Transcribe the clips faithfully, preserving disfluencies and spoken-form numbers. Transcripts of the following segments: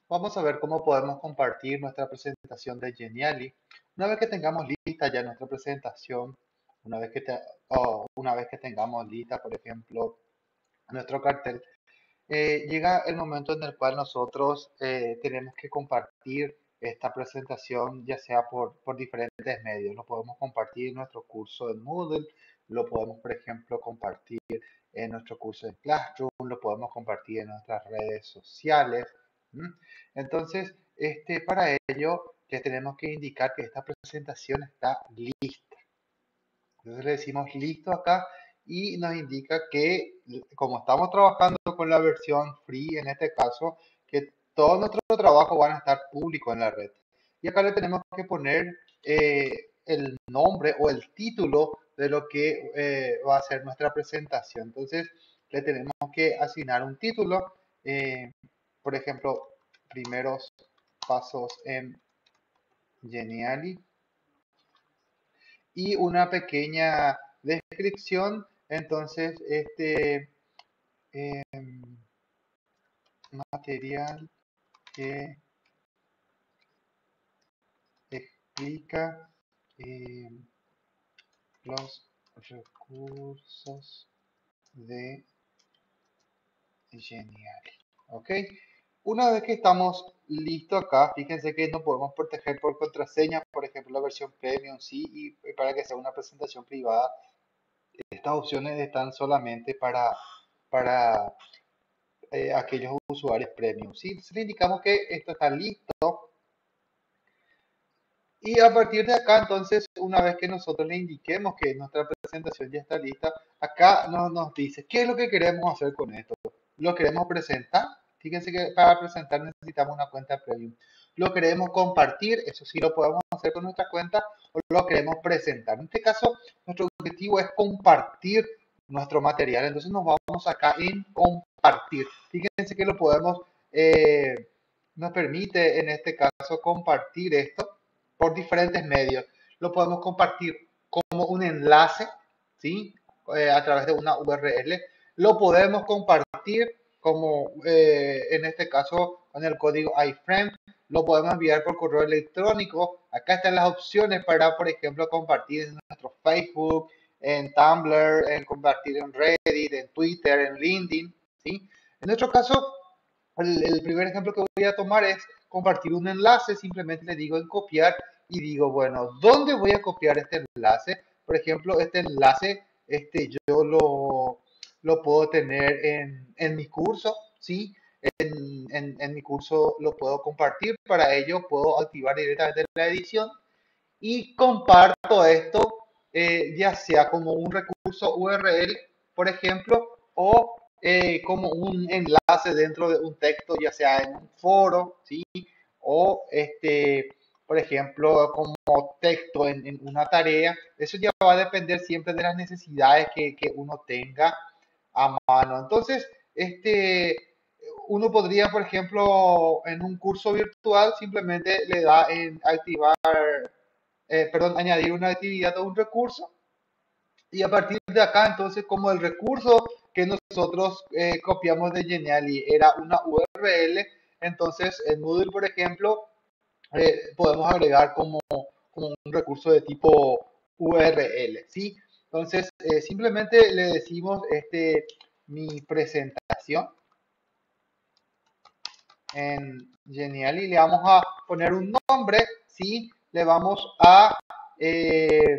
Vamos a ver cómo podemos compartir nuestra presentación de Geniali. Una vez que tengamos lista ya nuestra presentación, una vez que, te- o una vez que tengamos lista, por ejemplo, nuestro cartel, eh, llega el momento en el cual nosotros eh, tenemos que compartir esta presentación, ya sea por, por diferentes medios. Lo podemos compartir en nuestro curso en Moodle, lo podemos, por ejemplo, compartir en nuestro curso en Classroom, lo podemos compartir en nuestras redes sociales. ¿m? Entonces, este, para ello, ya tenemos que indicar que esta presentación está lista. Entonces le decimos listo acá y nos indica que como estamos trabajando con la versión free en este caso, que todo nuestro trabajo van a estar público en la red. Y acá le tenemos que poner eh, el nombre o el título de lo que eh, va a ser nuestra presentación. Entonces le tenemos que asignar un título, eh, por ejemplo, primeros pasos en Geniali y una pequeña descripción. Entonces, este eh, material que explica eh, los recursos de Geniali. ¿Ok? Una vez que estamos listos acá, fíjense que no podemos proteger por contraseña, por ejemplo, la versión Premium, sí, y para que sea una presentación privada, estas opciones están solamente para, para eh, aquellos usuarios premium. ¿Sí? Si le indicamos que esto está listo y a partir de acá, entonces, una vez que nosotros le indiquemos que nuestra presentación ya está lista, acá nos, nos dice qué es lo que queremos hacer con esto. ¿Lo queremos presentar? Fíjense que para presentar necesitamos una cuenta premium. ¿Lo queremos compartir? Eso sí lo podemos hacer con nuestra cuenta o lo queremos presentar. En este caso, nuestro objetivo es compartir nuestro material. Entonces nos vamos acá en compartir. Fíjense que lo podemos, eh, nos permite en este caso compartir esto por diferentes medios. Lo podemos compartir como un enlace, ¿sí? Eh, a través de una U R L. Lo podemos compartir como eh, en este caso con el código iframe. Lo podemos enviar por correo electrónico. Acá están las opciones para, por ejemplo, compartir en nuestro Facebook, en Tumblr, en compartir en Reddit, en Twitter, en LinkedIn, ¿sí? En nuestro caso, el, el primer ejemplo que voy a tomar es compartir un enlace, simplemente le digo en copiar y digo, bueno, ¿dónde voy a copiar este enlace? Por ejemplo, este enlace, este, yo lo, lo puedo tener en, en mi curso, ¿sí? En, en, en mi curso lo puedo compartir, para ello puedo activar directamente la edición y comparto esto, eh, ya sea como un recurso U R L, por ejemplo, o eh, como un enlace dentro de un texto, ya sea en un foro, ¿sí? O, este, por ejemplo, como texto en, en una tarea. Eso ya va a depender siempre de las necesidades que, que uno tenga a mano. Entonces, este, uno podría, por ejemplo, en un curso virtual, simplemente le da en activar eh, perdón, añadir una actividad o un recurso y a partir de acá, entonces, como el recurso que nosotros eh, copiamos de Geniali era una U R L, entonces en Moodle, por ejemplo, eh, podemos agregar como, como, un recurso de tipo U R L, ¿sí? Entonces, eh, simplemente le decimos este, mi presentación en Geniali, le vamos a poner un nombre, ¿sí? Le vamos a... Eh,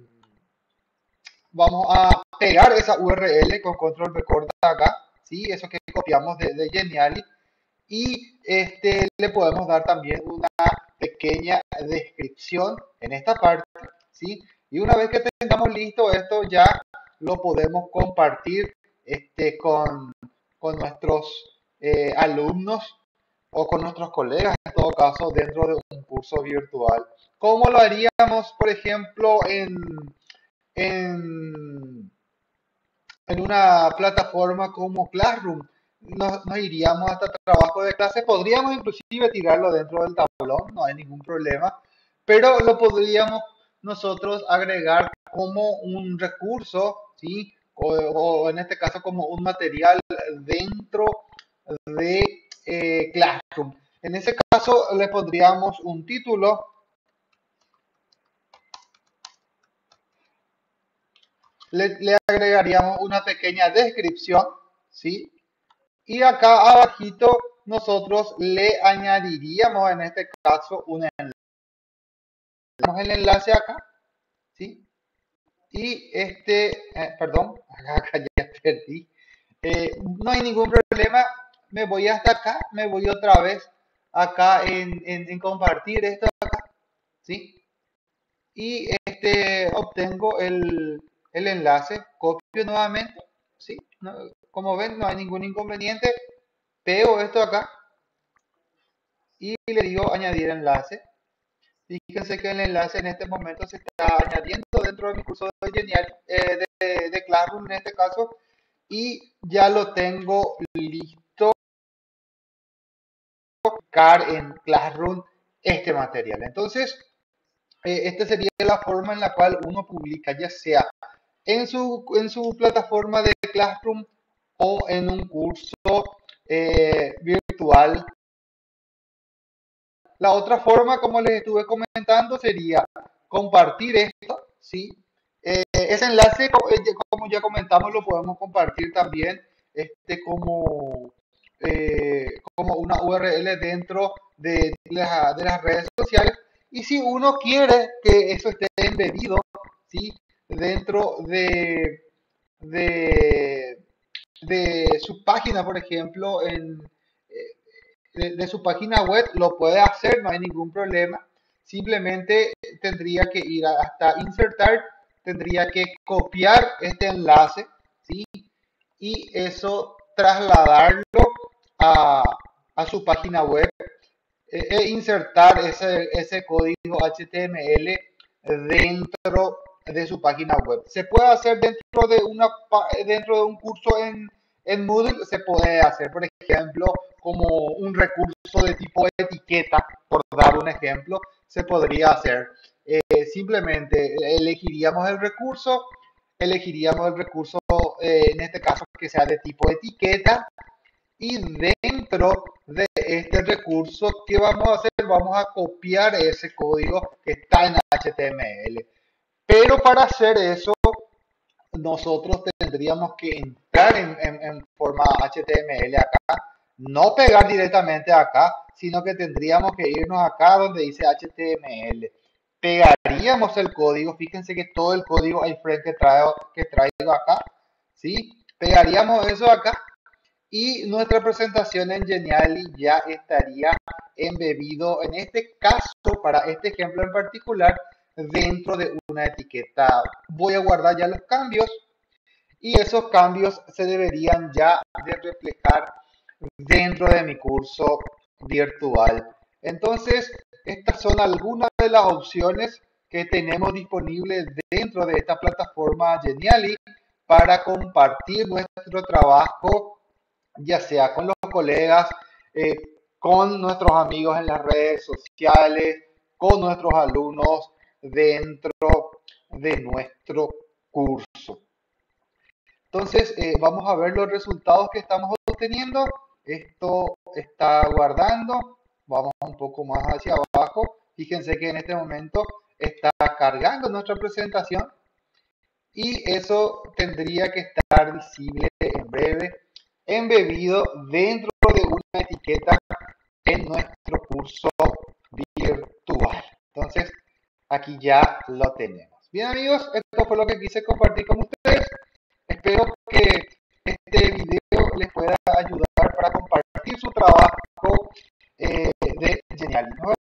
vamos a pegar esa U R L con control V corta acá, ¿sí? Eso que copiamos de, de Geniali. Y este, le podemos dar también una pequeña descripción en esta parte, ¿sí? Y una vez que tengamos listo esto, ya lo podemos compartir este, con, con nuestros eh, alumnos o con nuestros colegas, en todo caso, dentro de un curso virtual. ¿Cómo lo haríamos, por ejemplo, en, en, en una plataforma como Classroom? Nos, nos iríamos hasta trabajo de clase, podríamos inclusive tirarlo dentro del tablón, no hay ningún problema, pero lo podríamos nosotros agregar como un recurso, ¿sí? O, o en este caso como un material dentro de eh, Classroom. En En ese caso le pondríamos un título, le, le agregaríamos una pequeña descripción, ¿sí? Y acá abajito nosotros le añadiríamos en este caso un enlace. Tenemos el enlace acá, ¿sí? Y este, eh, perdón, acá ya perdí. Eh, no hay ningún problema, me voy hasta acá, me voy otra vez acá en, en, en compartir esto acá, ¿sí? Y este, obtengo el, el enlace, copio nuevamente, ¿sí? No, como ven, no hay ningún inconveniente, pego esto acá y le digo añadir enlace. Fíjense que el enlace en este momento se está añadiendo dentro de mi curso de Genial, eh, de, de Classroom en este caso, y ya lo tengo listo para publicar en Classroom este material. Entonces, eh, esta sería la forma en la cual uno publica, ya sea en su, en su plataforma de Classroom o en un curso eh, virtual. La otra forma, como les estuve comentando, sería compartir esto, ¿sí? Eh, ese enlace, como ya comentamos, lo podemos compartir también este, como, eh, como una U R L dentro de, la, de las redes sociales. Y si uno quiere que eso esté embebido, ¿sí? Dentro de, de, de su página, por ejemplo, en, eh, de, de su página web, lo puede hacer, no hay ningún problema. Simplemente tendría que ir hasta insertar, tendría que copiar este enlace, ¿sí? Y eso trasladarlo a, a su página web e, e insertar ese, ese código H T M L dentro de su página web. Se puede hacer dentro de, una, dentro de un curso en, en Moodle, se puede hacer, por ejemplo, como un recurso de tipo etiqueta, por dar un ejemplo, se podría hacer. Eh, simplemente elegiríamos el recurso, elegiríamos el recurso, eh, en este caso, que sea de tipo etiqueta, y dentro de este recurso, ¿qué vamos a hacer? Vamos a copiar ese código que está en H T M L. Pero para hacer eso, nosotros tendríamos que entrar en, en, en forma H T M L acá, no pegar directamente acá, sino que tendríamos que irnos acá donde dice H T M L. Pegaríamos el código, fíjense que todo el código iframe que traigo, que traigo acá, ¿sí? Pegaríamos eso acá y nuestra presentación en Geniali ya estaría embebido, en este caso, para este ejemplo en particular, dentro de una etiqueta. Voy a guardar ya los cambios y esos cambios se deberían ya de reflejar dentro de mi curso virtual. Entonces, estas son algunas de las opciones que tenemos disponibles dentro de esta plataforma Geniali para compartir nuestro trabajo, ya sea con los colegas, eh, con nuestros amigos en las redes sociales, con nuestros alumnos dentro de nuestro curso. Entonces, eh, vamos a ver los resultados que estamos obteniendo. Esto está guardando. Vamos un poco más hacia abajo. Fíjense que en este momento está cargando nuestra presentación y eso tendría que estar visible en breve, embebido dentro de una etiqueta en nuestro curso virtual. Entonces, aquí ya lo tenemos. Bien, amigos, esto fue lo que quise compartir con ustedes. Espero que este video les pueda ayudar para compartir su trabajo eh, de Geniali.